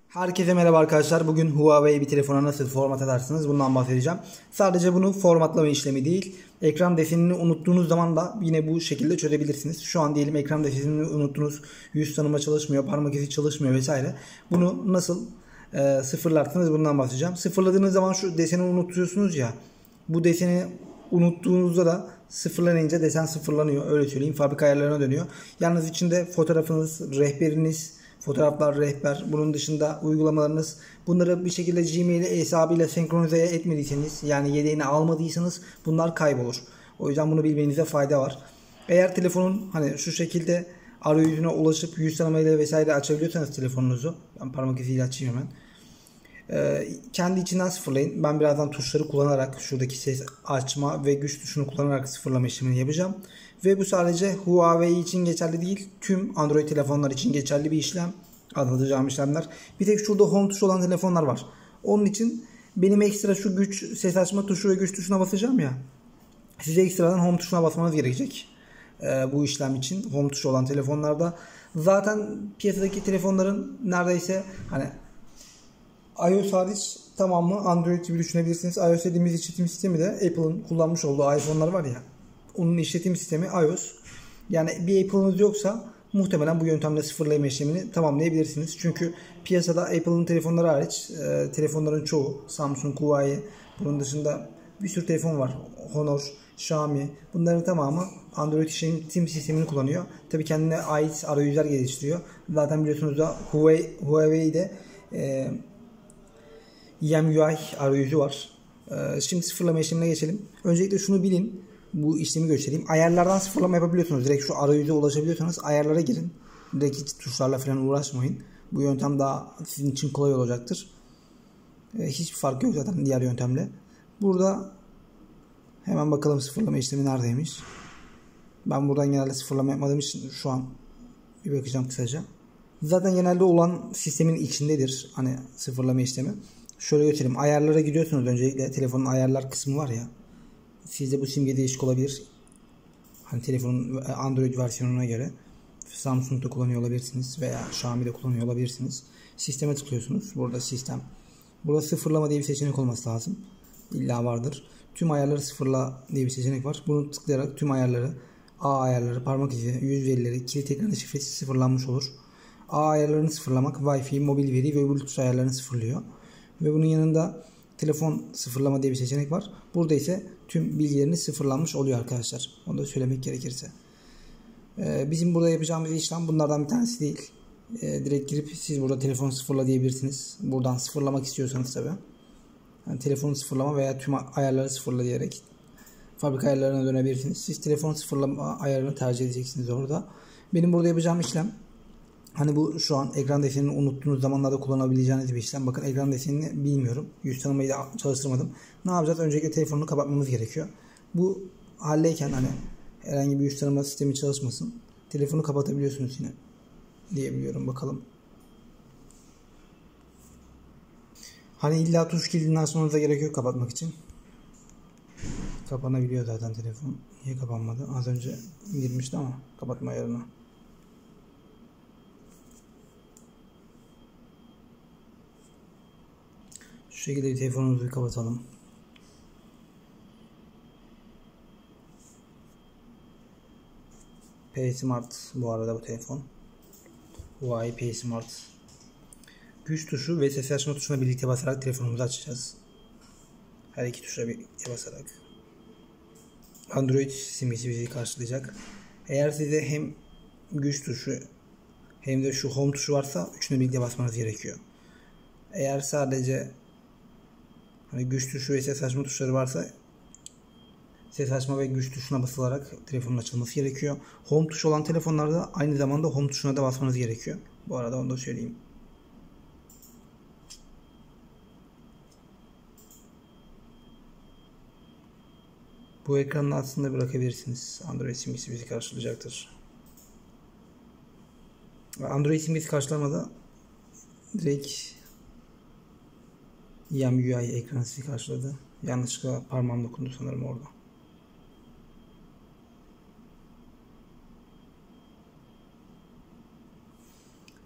Herkese merhaba arkadaşlar. Bugün Huawei bir telefona nasıl format edersiniz bundan bahsedeceğim. Sadece bunu formatlama işlemi değil, ekran desenini unuttuğunuz zaman da yine bu şekilde çözebilirsiniz. Şu an diyelim ekran desenini unuttunuz, yüz tanıma çalışmıyor, parmak izi çalışmıyor vesaire. Bunu nasıl sıfırlarsınız bundan bahsedeceğim. Sıfırladığınız zaman şu deseni unutuyorsunuz ya. Bu deseni unuttuğunuzda da sıfırlanınca desen sıfırlanıyor. Öyle söyleyeyim. Fabrika ayarlarına dönüyor. Yalnız içinde fotoğrafınız, rehberiniz, fotoğraflar, rehber, bunun dışında uygulamalarınız, bunları bir şekilde Gmail hesabıyla senkronize etmediyseniz, yani yedeğini almadıysanız bunlar kaybolur. O yüzden bunu bilmenize fayda var. Eğer telefonun hani şu şekilde arayüzüne ulaşıp yüz tanımayla vesaire açabiliyorsanız telefonunuzu, ben parmak iziyle açayım hemen. Kendi içinden sıfırlayın. Ben birazdan tuşları kullanarak, şuradaki ses açma ve güç tuşunu kullanarak sıfırlama işlemini yapacağım. Ve bu sadece Huawei için geçerli değil, tüm Android telefonlar için geçerli bir işlem. Anlatacağım işlemler. Bir tek şurada home tuşu olan telefonlar var. Onun için benim ekstra şu güç ses açma tuşu ve güç tuşuna basacağım ya. Size ekstradan home tuşuna basmanız gerekecek. Bu işlem için home tuşu olan telefonlarda. Zaten piyasadaki telefonların neredeyse hani iOS hariç tamamı Android gibi düşünebilirsiniz. iOS dediğimiz işletim sistemi de Apple'ın kullanmış olduğu iPhone'lar var ya. Onun işletim sistemi iOS. Yani bir Apple'ınız yoksa muhtemelen bu yöntemle sıfırlama işlemini tamamlayabilirsiniz. Çünkü piyasada Apple'ın telefonları hariç telefonların çoğu Samsung, Huawei, bunun dışında bir sürü telefon var. Honor, Xiaomi, bunların tamamı Android işletim sistemini kullanıyor. Tabii kendine ait arayüzler geliştiriyor. Zaten biliyorsunuz da Huawei'de EMUI arayüzü var. Şimdi sıfırlama işlemine geçelim. Öncelikle şunu bilin. Bu işlemi göstereyim. Ayarlardan sıfırlama yapabiliyorsunuz. Direkt şu arayüze ulaşabiliyorsanız ayarlara girin. Direkt hiç tuşlarla falan uğraşmayın. Bu yöntem daha sizin için kolay olacaktır. Hiçbir fark yok zaten diğer yöntemle. Burada hemen bakalım sıfırlama işlemi neredeymiş. Ben buradan genelde sıfırlama yapmadığım için şu an bir bakacağım kısaca. Zaten genelde olan sistemin içindedir hani sıfırlama işlemi. Şöyle göstereyim. Ayarlara giriyorsunuz öncelikle. Telefonun ayarlar kısmı var ya. Sizde bu simge değişik olabilir. Hani telefonun Android versiyonuna göre. Samsung'da kullanıyor olabilirsiniz veya Xiaomi'de kullanıyor olabilirsiniz. Sisteme tıklıyorsunuz. Burada sistem. Burada sıfırlama diye bir seçenek olması lazım. İlla vardır. Tüm ayarları sıfırla diye bir seçenek var. Bunu tıklayarak tüm ayarları, ağ ayarları, parmak izi, yüz verileri, kilit ekranı şifresi sıfırlanmış olur. Ağ ayarlarını sıfırlamak, Wi-Fi, mobil veri ve Bluetooth ayarlarını sıfırlıyor. Ve bunun yanında telefon sıfırlama diye bir seçenek var. Burada ise tüm bilgileriniz sıfırlanmış oluyor arkadaşlar. Onu da söylemek gerekirse. Bizim burada yapacağımız işlem bunlardan bir tanesi değil. Direkt girip siz burada telefonu sıfırla diyebilirsiniz. Buradan sıfırlamak istiyorsanız tabii. Yani telefonu sıfırlama veya tüm ayarları sıfırla diyerek fabrika ayarlarına dönebilirsiniz. Siz telefon sıfırlama ayarını tercih edeceksiniz orada. Benim burada yapacağım işlem, hani bu şu an ekran desenini unuttuğunuz zamanlarda kullanabileceğiniz bir işlem. Bakın ekran desenini bilmiyorum. Yüz tanımayı da çalıştırmadım. Ne yapacağız? Öncelikle telefonunu kapatmamız gerekiyor. Bu haldeyken hani herhangi bir yüz tanıma sistemi çalışmasın. Telefonu kapatabiliyorsunuz yine diyebiliyorum. Bakalım. Hani illa tuş kilidinden açmanıza gerek yok kapatmak için. Kapanabiliyor zaten telefon. Niye kapanmadı? Az önce girmişti ama kapatma ayarına. Şu şekilde bir telefonumuzu kapatalım. P Smart bu arada bu telefon. Huawei P Smart. Güç tuşu ve ses açma tuşuna birlikte basarak telefonumuzu açacağız. Her iki tuşa birlikte basarak. Android simgesi bizi karşılayacak. Eğer size hem güç tuşu hem de şu home tuşu varsa üçünü birlikte basmanız gerekiyor. Eğer sadece hani güç tuşu ve ses açma tuşları varsa ses açma ve güç tuşuna basılarak telefonun açılması gerekiyor. Home tuşu olan telefonlarda aynı zamanda home tuşuna da basmanız gerekiyor. Bu arada onu da söyleyeyim. Bu ekranı aslında bırakabilirsiniz. Android simgesi bizi karşılayacaktır. Android simgesi karşılamada direkt EMUI ekranı sizi karşıladı. Yanlışlıkla parmağım dokundu sanırım orada.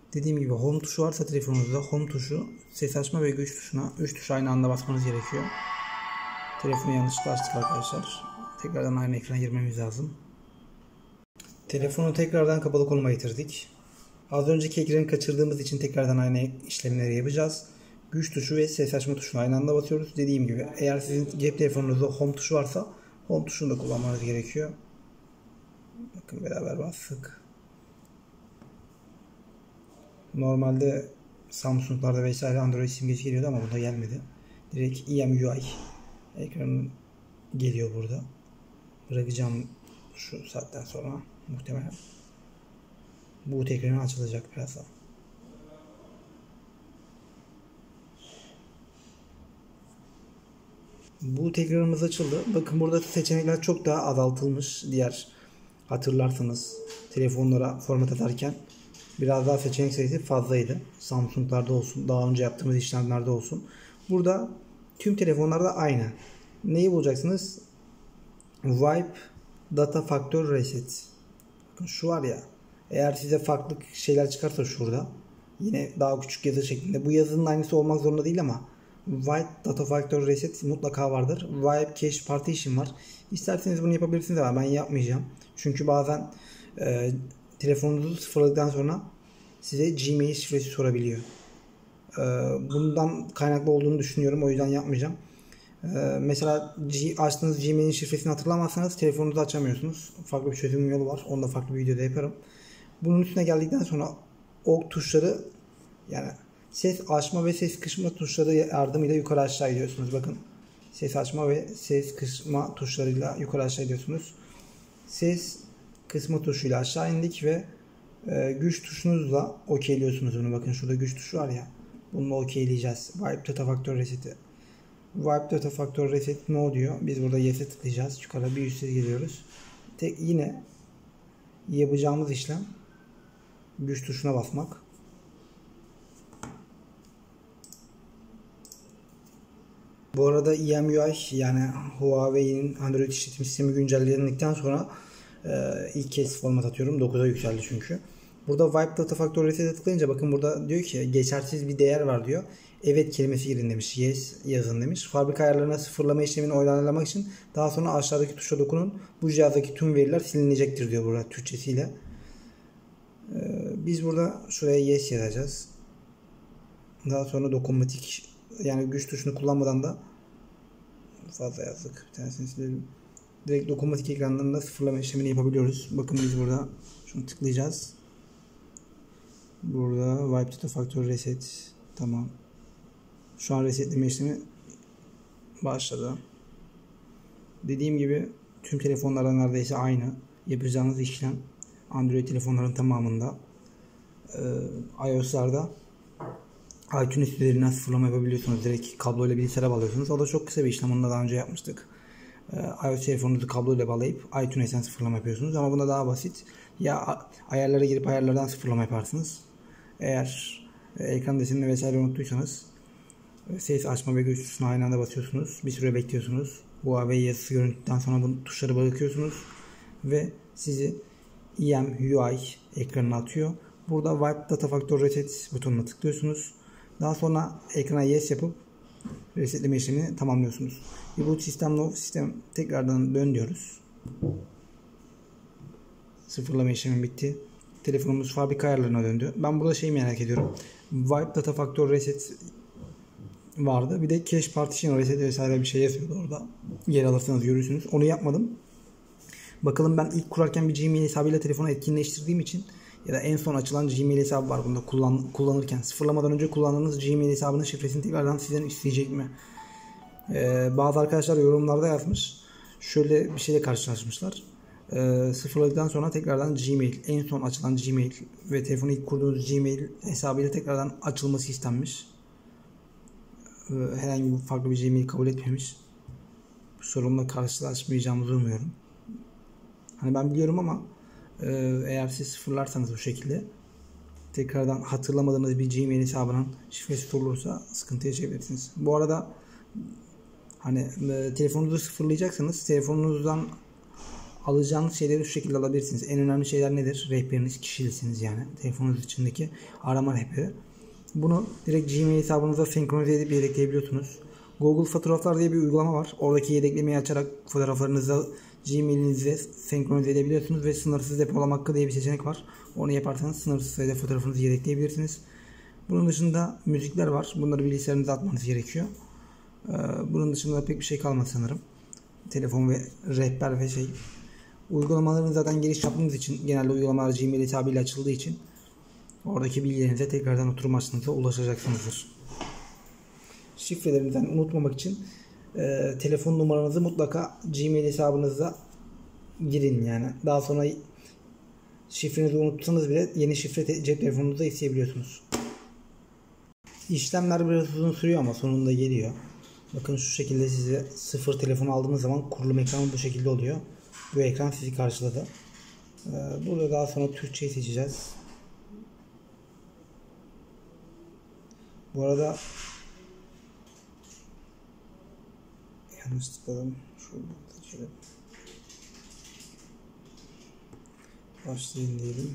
Dediğim gibi home tuşu varsa telefonunuzda home tuşu, ses açma ve güç tuşuna 3 tuş aynı anda basmanız gerekiyor. Telefonu yanlışlıkla açtık arkadaşlar. Tekrardan aynı ekrana girmemiz lazım. Telefonu tekrardan kapalı konuma getirdik. Az önceki ekranı kaçırdığımız için tekrardan aynı işlemleri yapacağız. Güç tuşu ve ses açma tuşunu aynı anda basıyoruz. Dediğim gibi eğer sizin cep telefonunuzda home tuşu varsa home tuşunu da kullanmanız gerekiyor. Bakın beraber bastık. Normalde Samsung'larda vesaire Android simgesi geliyordu ama bunda gelmedi. Direkt EMUI ekranı geliyor burada. Bırakacağım şu saatten sonra muhtemelen. Boot ekranı açılacak birazdan. Boot ekranımız açıldı. Bakın burada seçenekler çok daha azaltılmış. Diğer hatırlarsanız telefonlara format atarken biraz daha seçenek sayısı fazlaydı. Samsung'larda olsun, daha önce yaptığımız işlemlerde olsun. Burada tüm telefonlarda aynı. Neyi bulacaksınız? Wipe Data Factor Reset. Bakın şu var ya. Eğer size farklı şeyler çıkarsa şurada. Yine daha küçük yazı şeklinde. Bu yazının aynısı olmak zorunda değil ama Wipe Data Factor Reset mutlaka vardır. Wipe Cache Partition var. İsterseniz bunu yapabilirsiniz ama ben yapmayacağım. Çünkü bazen telefonunuzu sıfırladıktan sonra size Gmail şifresi sorabiliyor. Bundan kaynaklı olduğunu düşünüyorum. O yüzden yapmayacağım. Mesela açtığınız Gmail'in şifresini hatırlamazsanız telefonunuzu açamıyorsunuz. Farklı bir çözüm yolu var. Onu da farklı bir videoda yaparım. Bunun üstüne geldikten sonra ok tuşları, yani ses açma ve ses kısma tuşları yardımıyla yukarı aşağı gidiyorsunuz. Bakın ses açma ve ses kısma tuşlarıyla yukarı aşağı gidiyorsunuz. Ses kısma tuşuyla aşağı indik ve güç tuşunuzla okeyliyorsunuz bunu. Bakın şurada güç tuşu var ya. Bununla okeyleyeceğiz. Wipe Data Factor Reset'i. Wipe Data Factor Reset no diyor. Biz burada yes'e tıklayacağız. Yukarı bir üstsiz geliyoruz. Yine yapacağımız işlem güç tuşuna basmak. Bu arada EMUI, yani Huawei'nin Android işletim sistemi güncellendikten sonra ilk kez format atıyorum. 9'a yükseldi çünkü. Burada Wipe Data Factor Reset'e tıklayınca bakın burada diyor ki geçersiz bir değer var diyor. Evet kelimesi girin demiş. Yes yazın demiş. Fabrika ayarlarına sıfırlama işlemini onaylamak için daha sonra aşağıdaki tuşa dokunun. Bu cihazdaki tüm veriler silinecektir diyor burada Türkçesiyle. Biz burada şuraya yes yazacağız. Daha sonra dokunmatik, yani güç tuşunu kullanmadan da fazla yazdık. Bir tanesini silelim. Direkt dokunmatik ekranlarında sıfırlama işlemini yapabiliyoruz. Bakın biz burada şunu tıklayacağız. Burada Wipe Data Factor Reset. Tamam. Şu an resetleme işlemi başladı. Dediğim gibi tüm telefonlarda neredeyse aynı. Yapacağınız işlem Android telefonların tamamında. iOS'larda iTunes üzerinden sıfırlama yapabiliyorsunuz. Direkt kabloyla bilgisayara bağlıyorsunuz. O da çok kısa bir işlem. Onu da daha önce yapmıştık. iOS telefonunuzu kabloyla bağlayıp iTunes'ten sıfırlama yapıyorsunuz. Ama bunda daha basit. Ya ayarlara girip ayarlardan sıfırlama yaparsınız. Eğer ekran desenini vesaire unuttuysanız ses açma ve güç tuşuna aynı anda basıyorsunuz. Bir süre bekliyorsunuz. Huawei yazısı görüntüden sonra bu tuşları bırakıyorsunuz. Ve sizi EMUI ekranına atıyor. Burada Wipe Data Factor Reset butonuna tıklıyorsunuz. Daha sonra ekrana yes yapıp resetleme işlemini tamamlıyorsunuz. Reboot sistem tekrardan dön diyoruz. Sıfırlama işlemi bitti. Telefonumuz fabrika ayarlarına döndü. Ben burada şeyi merak ediyorum. Wipe Data Factor Reset vardı. Bir de Cache Partition Reset vesaire bir şey yazıyordu orada. Yer alırsanız görürsünüz. Onu yapmadım. Bakalım, ben ilk kurarken bir Gmail hesabıyla telefonu etkinleştirdiğim için ya da en son açılan Gmail hesabı var bunda kullanırken. Sıfırlamadan önce kullandığınız Gmail hesabının şifresini tekrardan sizden isteyecek mi? Bazı arkadaşlar yorumlarda yazmış. Şöyle bir şeyle karşılaşmışlar. Sıfırladıktan sonra tekrardan Gmail, en son açılan Gmail ve telefonu ilk kurduğunuz Gmail hesabıyla tekrardan açılması istenmiş. Herhangi bir farklı bir Gmail kabul etmemiş. Bu sorunla karşılaşmayacağımızı umuyorum. Hani ben biliyorum ama eğer siz sıfırlarsanız bu şekilde tekrardan hatırlamadığınız bir Gmail hesabının şifresi sorulursa sıkıntı yaşayabilirsiniz. Bu arada hani telefonunuzu sıfırlayacaksanız telefonunuzdan alacağınız şeyleri şu şekilde alabilirsiniz. En önemli şeyler nedir? Rehberiniz, kişilisiniz yani. Telefonunuz içindeki arama rehberi. Bunu direkt Gmail hesabınıza senkronize edip yedekleyebiliyorsunuz. Google Fotoğraflar diye bir uygulama var. Oradaki yedeklemeyi açarak fotoğraflarınızı Gmail'inize senkronize edebiliyorsunuz ve sınırsız depolama hakkı diye bir seçenek var. Onu yaparsanız sınırsız sayıda fotoğrafınızı yedekleyebilirsiniz. Bunun dışında müzikler var. Bunları bilgisayarınıza atmanız gerekiyor. Bunun dışında pek bir şey kalmadı sanırım. Telefon ve rehber ve uygulamaların zaten giriş yaptığınız için, genelde uygulamalar Gmail hesabıyla açıldığı için oradaki bilgilerinize tekrardan oturum açtığınızda ulaşacaksınızdır. Şifrelerinden unutmamak için telefon numaranızı mutlaka Gmail hesabınıza girin yani. Daha sonra şifrenizi unutsanız bile yeni şifre cep telefonunuzda isteyebiliyorsunuz. İşlemler biraz uzun sürüyor ama sonunda geliyor. Bakın şu şekilde size sıfır telefon aldığınız zaman kurulum ekranı bu şekilde oluyor. Bu ekran sizi karşıladı. Burada daha sonra Türkçe'yi seçeceğiz. Bu arada yanlış tıkladım. Şuradan seçelim. Başlayın diyelim.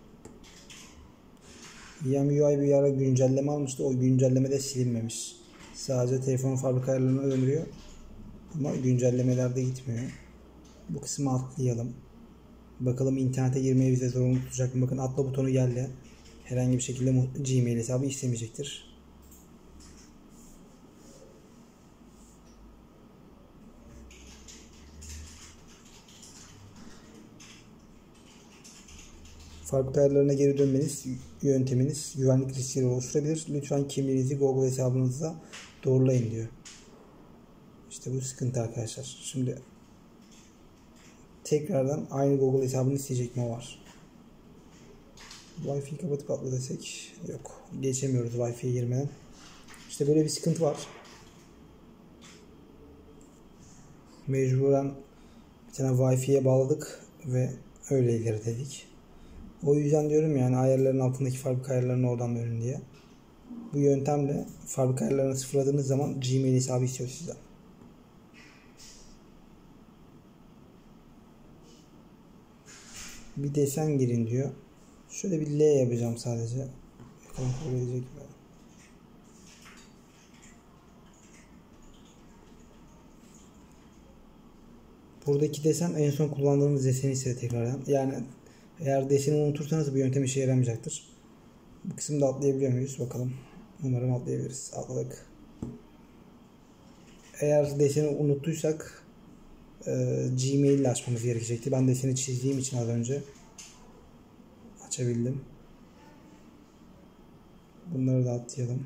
EMUI bir ara güncelleme almıştı. O güncelleme de silinmemiş. Sadece telefonun fabrika ayarlarına döndürüyor. Ama güncellemelerde gitmiyor. Bu kısmı atlayalım. Bakalım internete girmeyi bize zorunlu tutacak mı? Bakın atla butonu geldi. Herhangi bir şekilde Gmail hesabı istemeyecektir. Fabrika ayarlarına geri dönmeniz yönteminiz güvenlik riskleri oluşturabilir. Lütfen kimliğinizi Google hesabınıza doğrulayın diyor. İşte bu sıkıntı arkadaşlar. Şimdi tekrardan aynı Google hesabını isteyecek mi var? Wi-Fi kapatıp atla desek yok. Geçemiyoruz Wi-Fi'ye girmeden. İşte böyle bir sıkıntı var. Mecburen bir tane Wi-Fi'ye bağladık ve öyle ilerledik. O yüzden diyorum yani ayarların altındaki fabrika ayarlarını oradan dönün diye. Bu yöntemle fabrika ayarlarını sıfırladığınız zaman Gmail hesabı istiyor sizden. Bir desen girin diyor. Şöyle bir L yapacağım sadece. Bakalım kabul edecek mi? Buradaki desen en son kullandığımız deseni ise tekrardan. Yani eğer deseni unutursanız bu yöntem işe yaramayacaktır. Bu kısımda atlayabiliyor muyuz? Bakalım. Umarım atlayabiliriz. Atladık. Eğer deseni unuttuysak Gmail ile açmamız gerekecekti. Ben deseni çizdiğim için az önce açabildim. Bunları da atlayalım.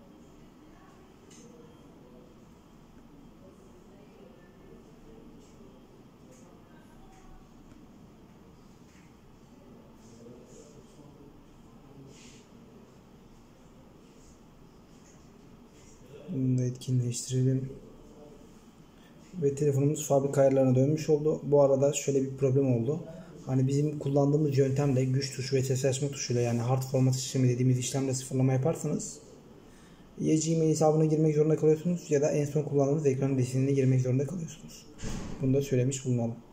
Bunu da etkinleştirelim. Ve telefonumuz fabrika ayarlarına dönmüş oldu. Bu arada şöyle bir problem oldu. Hani bizim kullandığımız yöntemle güç tuşu ve ses açma tuşuyla yani hard format işlemi dediğimiz işlemle sıfırlama yaparsanız ya Gmail hesabına girmek zorunda kalıyorsunuz ya da en son kullandığınız ekran desenine girmek zorunda kalıyorsunuz. Bunu da söylemiş bulunalım.